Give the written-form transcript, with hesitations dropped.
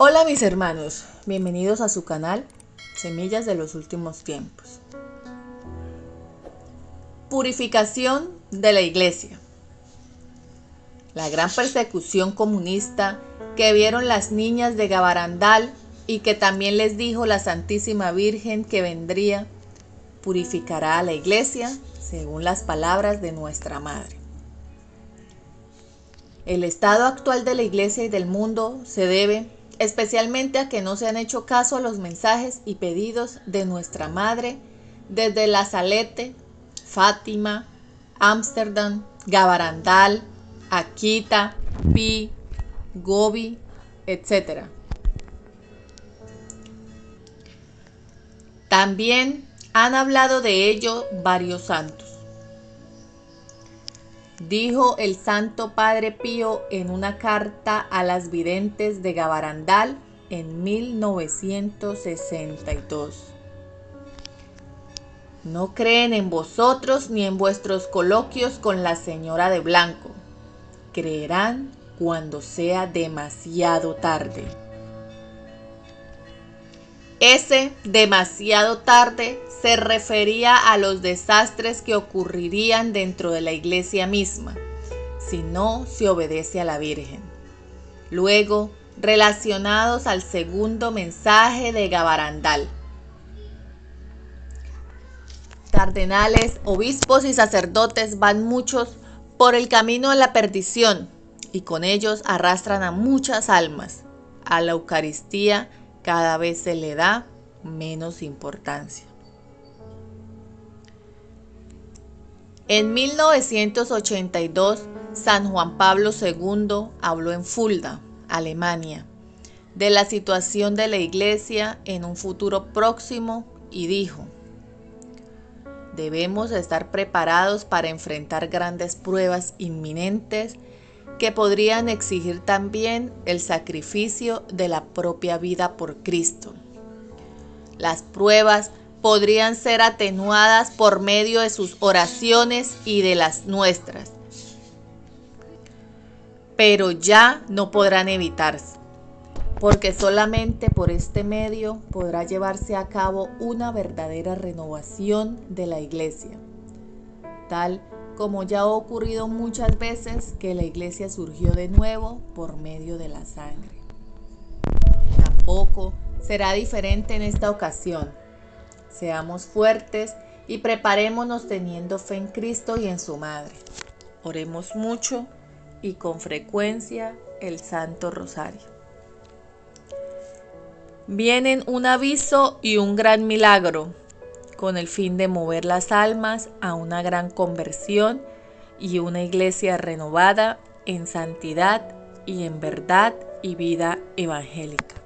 Hola mis hermanos, bienvenidos a su canal Semillas de los Últimos Tiempos. Purificación de la Iglesia. La gran persecución comunista que vieron las niñas de Gabarandal y que también les dijo la Santísima Virgen que vendría, purificará a la Iglesia según las palabras de nuestra Madre. El estado actual de la Iglesia y del mundo se debe especialmente a que no se han hecho caso a los mensajes y pedidos de nuestra Madre desde La Salette, Fátima, Ámsterdam, Gabarandal, Akita, Pi, Gobi, etc. También han hablado de ello varios santos. Dijo el Santo Padre Pío en una carta a las videntes de Gabarandal en 1962. No creen en vosotros ni en vuestros coloquios con la señora de blanco. Creerán cuando sea demasiado tarde. Ese demasiado tarde se refería a los desastres que ocurrirían dentro de la iglesia misma, si no se obedece a la Virgen. Luego, relacionados al segundo mensaje de Gabarandal. Cardenales, obispos y sacerdotes van muchos por el camino de la perdición y con ellos arrastran a muchas almas. A la Eucaristía cada vez se le da menos importancia. En 1982, San Juan Pablo II habló en Fulda, Alemania, de la situación de la Iglesia en un futuro próximo y dijo: debemos estar preparados para enfrentar grandes pruebas inminentes que podrían exigir también el sacrificio de la propia vida por Cristo. Las pruebas podrían ser atenuadas por medio de sus oraciones y de las nuestras, pero ya no podrán evitarse, porque solamente por este medio podrá llevarse a cabo una verdadera renovación de la Iglesia, tal como ya ha ocurrido muchas veces que la Iglesia surgió de nuevo por medio de la sangre. Tampoco será diferente en esta ocasión. Seamos fuertes y preparémonos teniendo fe en Cristo y en su Madre. Oremos mucho y con frecuencia el Santo Rosario. Vienen un aviso y un gran milagro, con el fin de mover las almas a una gran conversión y una iglesia renovada en santidad y en verdad y vida evangélica.